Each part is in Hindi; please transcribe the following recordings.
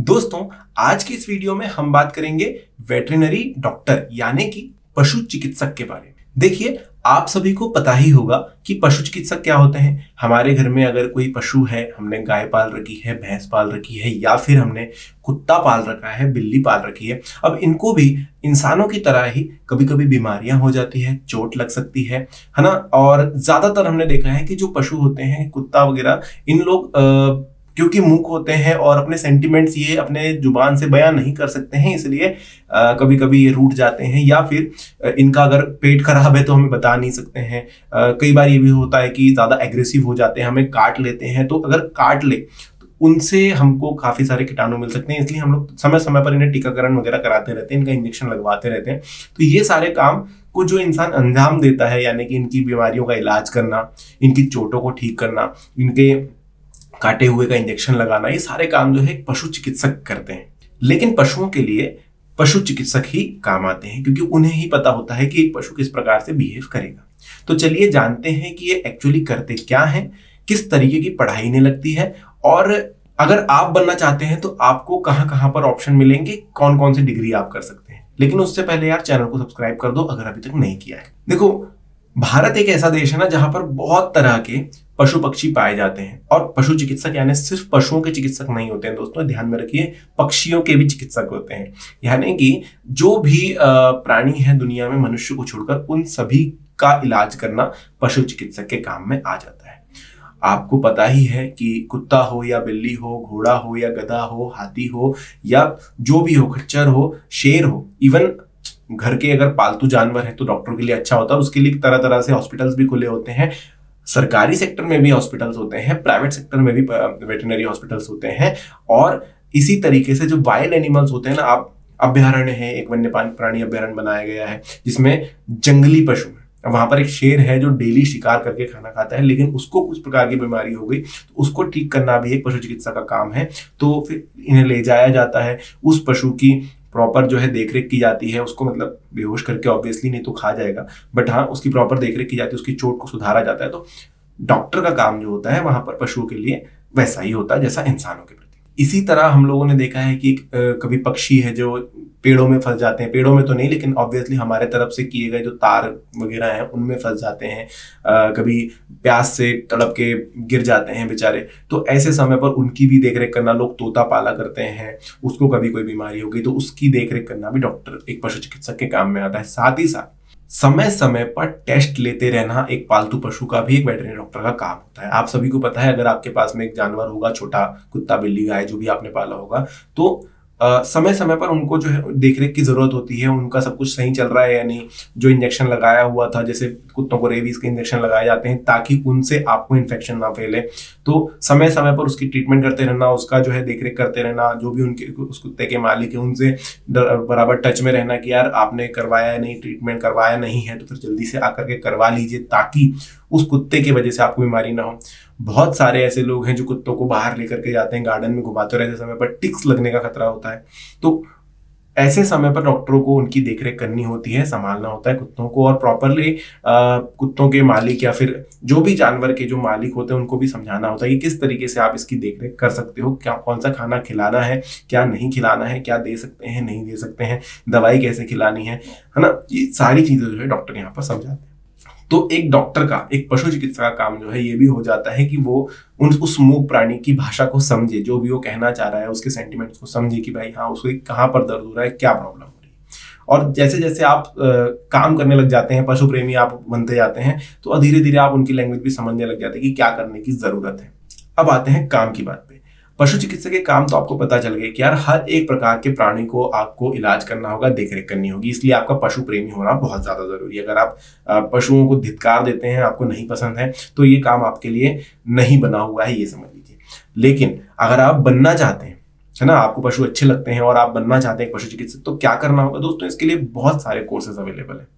दोस्तों, आज की इस वीडियो में हम बात करेंगे वेटरिनरी डॉक्टर यानी कि पशु चिकित्सक के बारे में। देखिए, आप सभी को पता ही होगा कि पशु चिकित्सक क्या होते हैं। हमारे घर में अगर कोई पशु है, हमने गाय पाल रखी है, भैंस पाल रखी है या फिर हमने कुत्ता पाल रखा है, बिल्ली पाल रखी है, अब इनको भी इंसानों की तरह ही कभी कभी बीमारियां हो जाती है, चोट लग सकती है ना। और ज्यादातर हमने देखा है कि जो पशु होते हैं, कुत्ता वगैरह, इन लोग क्योंकि मूक होते हैं और अपने सेंटिमेंट्स ये अपने जुबान से बयान नहीं कर सकते हैं, इसलिए कभी कभी ये रूठ जाते हैं या फिर इनका अगर पेट खराब है तो हमें बता नहीं सकते हैं। कई बार ये भी होता है कि ज्यादा एग्रेसिव हो जाते हैं, हमें काट लेते हैं। तो अगर काट ले तो उनसे हमको काफी सारे कीटाणु मिल सकते हैं, इसलिए हम लोग समय समय पर इन्हें टीकाकरण वगैरह कराते रहते हैं, इनका इंजेक्शन लगवाते रहते हैं। तो ये सारे काम को जो इंसान अंजाम देता है, यानी कि इनकी बीमारियों का इलाज करना, इनकी चोटों को ठीक करना, इनके काटे हुए का इंजेक्शन लगाना, ये सारे काम जो है पशु चिकित्सक करते हैं। लेकिन पशुओं के लिए पशु चिकित्सक ही काम आते हैं, क्योंकि उन्हें ही पता होता है कि एक पशु किस प्रकार से बिहेव करेगा। तो चलिए जानते हैं कि ये एक्चुअली करते क्या हैं, किस तरीके की पढ़ाई इन्हें लगती है, और अगर आप बनना चाहते हैं तो आपको कहां कहां पर ऑप्शन मिलेंगे, कौन कौन सी डिग्री आप कर सकते हैं। लेकिन उससे पहले यार, चैनल को सब्सक्राइब कर दो अगर अभी तक नहीं किया है। देखो, भारत एक ऐसा देश है ना जहां पर बहुत तरह के पशु पक्षी पाए जाते हैं, और पशु चिकित्सक यानी सिर्फ पशुओं के चिकित्सक नहीं होते हैं दोस्तों, ध्यान में रखिए, पक्षियों के भी चिकित्सक होते हैं। यानी कि जो भी प्राणी है दुनिया में मनुष्य को छोड़कर, उन सभी का इलाज करना पशु चिकित्सक के काम में आ जाता है। आपको पता ही है कि कुत्ता हो या बिल्ली हो, घोड़ा हो या गधा हो, हाथी हो या जो भी हो, खच्चर हो, शेर हो, इवन घर के अगर पालतू जानवर है तो डॉक्टर के लिए अच्छा होता है। उसके लिए तरह तरह से हॉस्पिटल्स भी खुले होते हैं। सरकारी सेक्टर में भी हॉस्पिटल्स होते हैं, प्राइवेट सेक्टर में भी वेटरनरी हॉस्पिटल्स होते हैं। और इसी तरीके से जो वाइल्ड एनिमल्स होते हैं ना, आप अभ्यारण्य है, एक वन्य प्राणी अभ्यारण्य बनाया गया है जिसमें जंगली पशु है। वहां पर एक शेर है जो डेली शिकार करके खाना खाता है, लेकिन उसको कुछ प्रकार की बीमारी हो गई, तो उसको ठीक करना भी एक पशु चिकित्सा का काम है। तो फिर इन्हें ले जाया जाता है, उस पशु की प्रॉपर जो है देखरेख की जाती है। उसको मतलब बेहोश करके ऑब्वियसली नहीं तो खा जाएगा, बट हाँ, उसकी प्रॉपर देखरेख की जाती है, उसकी चोट को सुधारा जाता है। तो डॉक्टर का काम जो होता है वहां पर पशुओं के लिए वैसा ही होता है जैसा इंसानों के प्रति। इसी तरह हम लोगों ने देखा है कि कभी पक्षी है जो पेड़ों में फंस जाते हैं, पेड़ों में तो नहीं लेकिन ऑब्वियसली हमारे तरफ से किए गए जो तार वगैरह हैं उनमें फंस जाते हैं। कभी प्यास से तड़प के गिर जाते हैं बेचारे। तो ऐसे समय पर उनकी भी देखरेख करना, लोग तोता पाला करते हैं, उसको कभी कोई बीमारी हो गई तो उसकी देखरेख करना भी डॉक्टर, एक पशु चिकित्सक के काम में आता है। साथ ही साथ समय समय पर टेस्ट लेते रहना एक पालतू पशु का भी एक वेटरनरी डॉक्टर का काम होता है। आप सभी को पता है, अगर आपके पास में एक जानवर होगा, छोटा कुत्ता, बिल्ली, गाय, जो भी आपने पाला होगा, तो समय समय पर उनको जो है देखरेख की जरूरत होती है। उनका सब कुछ सही चल रहा है या नहीं, जो इंजेक्शन लगाया हुआ था, जैसे कुत्तों को रेबीज के इंजेक्शन लगाए जाते हैं ताकि उनसे आपको इन्फेक्शन ना फैले, तो समय समय पर उसकी ट्रीटमेंट करते रहना, उसका जो है देखरेख करते रहना। जो भी उनके उस कुत्ते के मालिक है उनसे बराबर टच में रहना कि यार आपने करवाया नहीं, ट्रीटमेंट करवाया नहीं है तो फिर जल्दी से आकर के करवा लीजिए, ताकि उस कुत्ते की वजह से आपको बीमारी ना हो। बहुत सारे ऐसे लोग हैं जो कुत्तों को बाहर लेकर के जाते हैं, गार्डन में घुमाते रहते समय पर टिक्स लगने का खतरा होता है। तो ऐसे समय पर डॉक्टरों को उनकी देखरेख करनी होती है, संभालना होता है कुत्तों को, और प्रॉपरली कुत्तों के मालिक या फिर जो भी जानवर के जो मालिक होते हैं उनको भी समझाना होता है कि किस तरीके से आप इसकी देखरेख कर सकते हो, क्या कौन सा खाना खिलाना है, क्या नहीं खिलाना है, क्या दे सकते हैं, नहीं दे सकते हैं, दवाई कैसे खिलानी है ना। ये सारी चीजें जो है डॉक्टर यहाँ पर समझाते हैं। तो एक डॉक्टर का, एक पशु चिकित्सा का काम जो है ये भी हो जाता है कि वो उस मूक प्राणी की भाषा को समझे, जो भी वो कहना चाह रहा है उसके सेंटिमेंट्स को समझे कि भाई हाँ, उसको कहाँ पर दर्द हो रहा है, क्या प्रॉब्लम हो रही है। और जैसे जैसे आप काम करने लग जाते हैं, पशु प्रेमी आप बनते जाते हैं, तो धीरे धीरे आप उनकी लैंग्वेज भी समझने लग जाते हैं कि क्या करने की जरूरत है। अब आते हैं काम की बात पे। पशु चिकित्सक के काम तो आपको पता चल गया कि यार हर एक प्रकार के प्राणी को आपको इलाज करना होगा, देखरेख करनी होगी, इसलिए आपका पशु प्रेमी होना बहुत ज्यादा जरूरी है। अगर आप पशुओं को धिक्कार देते हैं, आपको नहीं पसंद है, तो ये काम आपके लिए नहीं बना हुआ है, ये समझ लीजिए। लेकिन अगर आप बनना चाहते हैं, है ना, आपको पशु अच्छे लगते हैं और आप बनना चाहते हैं पशु चिकित्सक, तो क्या करना होगा दोस्तों? इसके लिए बहुत सारे कोर्सेज अवेलेबल है।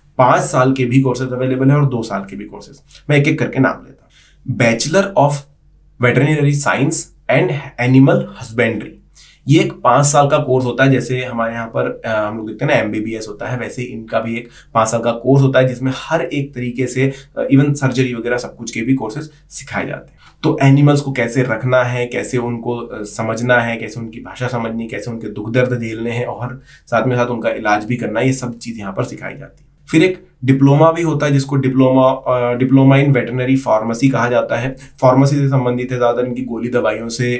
5 साल के भी कोर्सेज अवेलेबल है और 2 साल के भी कोर्सेज। मैं एक एक करके नाम लेता हूँ। Bachelor of veterinary science and animal husbandry, ये एक 5 साल का कोर्स होता है। जैसे हमारे यहाँ पर हम लोग देखते हैं ना MBBS होता है, वैसे इनका भी एक 5 साल का कोर्स होता है जिसमें हर एक तरीके से इवन सर्जरी वगैरह सब कुछ के भी कोर्सेज सिखाए जाते हैं। तो एनिमल्स को कैसे रखना है, कैसे उनको समझना है, कैसे उनकी भाषा समझनी, कैसे उनके दुख दर्द झेलने हैं और साथ में साथ उनका इलाज भी करना है, ये सब चीज़ यहाँ पर सिखाई जाती है। फिर एक डिप्लोमा भी होता है जिसको डिप्लोमा इन वेटरनरी फार्मेसी कहा जाता है। फार्मेसी से संबंधित है, ज़्यादातर इनकी गोली दवाइयों से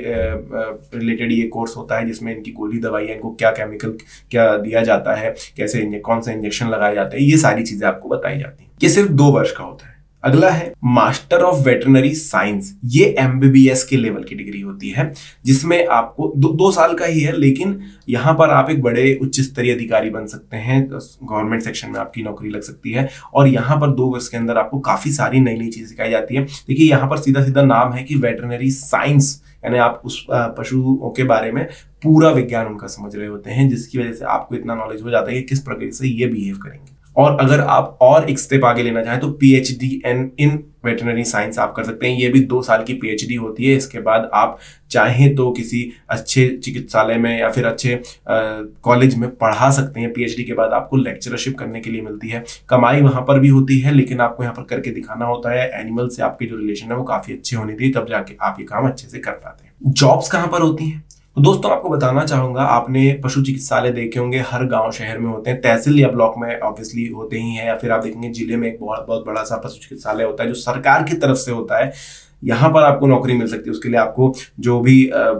रिलेटेड ये कोर्स होता है, जिसमें इनकी गोली दवाइयाँ, इनको क्या केमिकल क्या दिया जाता है, कैसे कौन सा इंजेक्शन लगाए जाते हैं, ये सारी चीज़ें आपको बताई जाती हैं। ये सिर्फ 2 वर्ष का होता है। अगला है मास्टर ऑफ वेटरनरी साइंस। ये एमबीबीएस के लेवल की डिग्री होती है, जिसमें आपको 2 साल का ही है, लेकिन यहाँ पर आप एक बड़े उच्च स्तरीय अधिकारी बन सकते हैं, गवर्नमेंट सेक्शन में आपकी नौकरी लग सकती है। और यहाँ पर 2 वर्ष के अंदर आपको काफी सारी नई नई चीजें सिखाई जाती है। देखिए यहाँ पर सीधा सीधा नाम है कि वेटरनरी साइंस, यानी आप उस पशुओं के बारे में पूरा विज्ञान उनका समझ रहे होते हैं, जिसकी वजह से आपको इतना नॉलेज हो जाता है कि किस प्रकार से ये बिहेव करेंगे। और अगर आप और एक स्टेप आगे लेना चाहें तो पीएचडी इन वेटरनरी साइंस आप कर सकते हैं। ये भी 2 साल की पीएचडी होती है। इसके बाद आप चाहें तो किसी अच्छे चिकित्सालय में या फिर अच्छे कॉलेज में पढ़ा सकते हैं। पीएचडी के बाद आपको लेक्चरशिप करने के लिए मिलती है। कमाई वहां पर भी होती है, लेकिन आपको यहाँ पर करके दिखाना होता है। एनिमल से आपके जो रिलेशन है वो काफी अच्छे होने चाहिए, तब जाके आप ये काम अच्छे से कर पाते हैं। जॉब्स कहाँ पर होती हैं? तो दोस्तों आपको बताना चाहूंगा, आपने पशु चिकित्सालय देखे होंगे, हर गांव शहर में होते हैं, तहसील या ब्लॉक में ऑब्वियसली होते ही हैं, या फिर आप देखेंगे जिले में एक बहुत बड़ा सा पशु चिकित्सालय होता है जो सरकार की तरफ से होता है। यहाँ पर आपको नौकरी मिल सकती है। उसके लिए आपको जो भी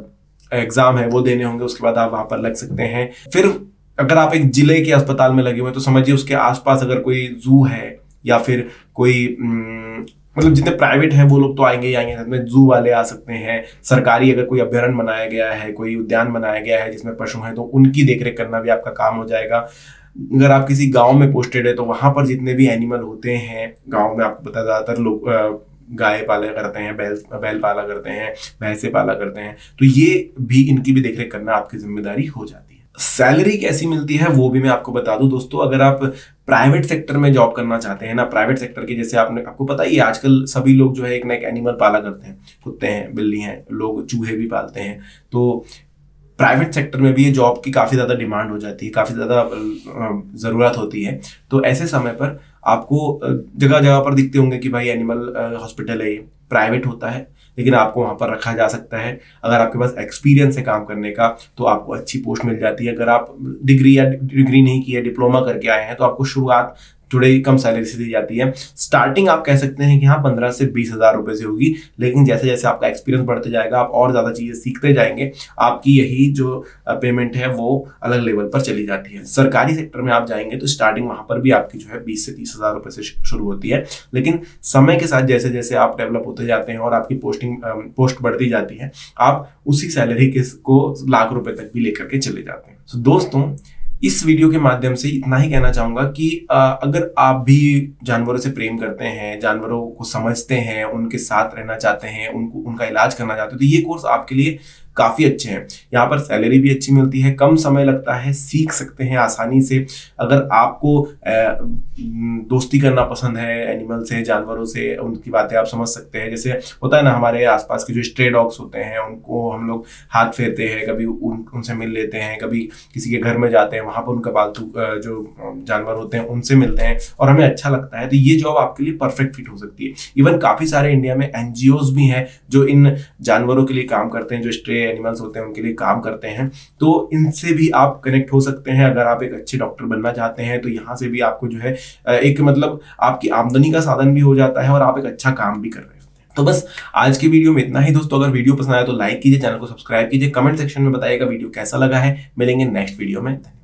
एग्जाम है वो देने होंगे, उसके बाद आप वहां पर लग सकते हैं। फिर अगर आप एक जिले के अस्पताल में लगे हुए हैं तो समझिए उसके आसपास अगर कोई जू है या फिर कोई मतलब जितने प्राइवेट हैं वो लोग तो आएंगे ही आएंगे, साथ में जू वाले आ सकते हैं। सरकारी अगर कोई अभ्यारण्य बनाया गया है, कोई उद्यान बनाया गया है जिसमें पशु हैं, तो उनकी देखरेख करना भी आपका काम हो जाएगा। अगर आप किसी गांव में पोस्टेड है तो वहां पर जितने भी एनिमल होते हैं गांव में, आपको पता ज्यादातर लोग गाय पाला करते हैं, बैल पाला करते हैं, भैंसे पाला करते हैं, तो ये भी इनकी भी देखरेख करना आपकी जिम्मेदारी हो जाती है। सैलरी कैसी मिलती है वो भी मैं आपको बता दूं दोस्तों। अगर आप प्राइवेट सेक्टर में जॉब करना चाहते हैं ना, प्राइवेट सेक्टर के जैसे आपको पता ही है आजकल सभी लोग जो है एक ना एक एनिमल पाला करते हैं, कुत्ते हैं, बिल्ली हैं, लोग चूहे भी पालते हैं। तो प्राइवेट सेक्टर में भी ये जॉब की काफ़ी ज़्यादा डिमांड हो जाती है, काफ़ी ज़्यादा ज़रूरत होती है। तो ऐसे समय पर आपको जगह जगह पर दिखते होंगे कि भाई एनिमल हॉस्पिटल है, ये प्राइवेट होता है, लेकिन आपको वहां पर रखा जा सकता है। अगर आपके पास एक्सपीरियंस है काम करने का तो आपको अच्छी पोस्ट मिल जाती है। अगर आप डिग्री नहीं की है, डिप्लोमा करके आए हैं, तो आपको शुरुआत थोड़ी कम सैलरी से दी जाती है। स्टार्टिंग आप कह सकते हैं कि हाँ 15 से 20 हज़ार रुपए से होगी, लेकिन जैसे जैसे आपका एक्सपीरियंस बढ़ते जाएगा, आप और ज्यादा चीजें सीखते जाएंगे, आपकी यही जो पेमेंट है वो अलग लेवल पर चली जाती है। सरकारी सेक्टर में आप जाएंगे तो स्टार्टिंग वहां पर भी आपकी जो है 20 से 30 हज़ार रुपए से शुरू होती है, लेकिन समय के साथ जैसे जैसे आप डेवलप होते जाते हैं और आपकी पोस्ट बढ़ती जाती है, आप उसी सैलरी को लाख रुपए तक भी लेकर के चले जाते हैं। तो दोस्तों इस वीडियो के माध्यम से इतना ही कहना चाहूंगा कि अगर आप भी जानवरों से प्रेम करते हैं, जानवरों को समझते हैं, उनके साथ रहना चाहते हैं, उनका इलाज करना चाहते हैं, तो ये कोर्स आपके लिए काफी अच्छे हैं। यहाँ पर सैलरी भी अच्छी मिलती है, कम समय लगता है, सीख सकते हैं आसानी से। अगर आपको दोस्ती करना पसंद है एनिमल से, जानवरों से, उनकी बातें आप समझ सकते हैं। जैसे होता है ना, हमारे आसपास के जो स्ट्रे डॉग्स होते हैं उनको हम लोग हाथ फेरते हैं, कभी उनसे मिल लेते हैं, कभी किसी के घर में जाते हैं, वहां पर उनका पालतू जो जानवर होते हैं उनसे मिलते हैं और हमें अच्छा लगता है। तो ये जॉब आपके लिए परफेक्ट फिट हो सकती है। इवन काफी सारे इंडिया में एनजीओज भी हैं जो इन जानवरों के लिए काम करते हैं, जो स्ट्रे एनिमल्स होते हैं उनके लिए काम करते हैं। तो इनसे भी आप कनेक्ट हो सकते हैं। अगर आप एक अच्छे डॉक्टर बनना चाहते हैं तो यहाँ से भी आपको जो है एक मतलब आपकी आमदनी का साधन भी हो जाता है और आप एक अच्छा काम भी कर रहे होते हैं। तो बस आज की वीडियो में इतना ही दोस्तों। अगर वीडियो पसंद आया तो लाइक कीजिए, चैनल को सब्सक्राइब कीजिए, कमेंट सेक्शन में बताइएगा वीडियो कैसा लगा है। मिलेंगे नेक्स्ट वीडियो में।